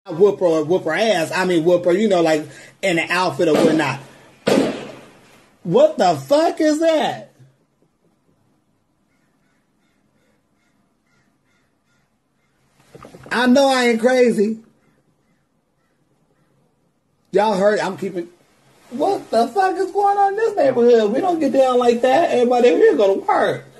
whoop her or whoop her ass. I mean, whoop her, you know, like in an outfit or whatnot. What the fuck is that? I know I ain't crazy. Y'all heard, I'm keeping... What the fuck is going on in this neighborhood? We don't get down like that. Everybody over here go to work.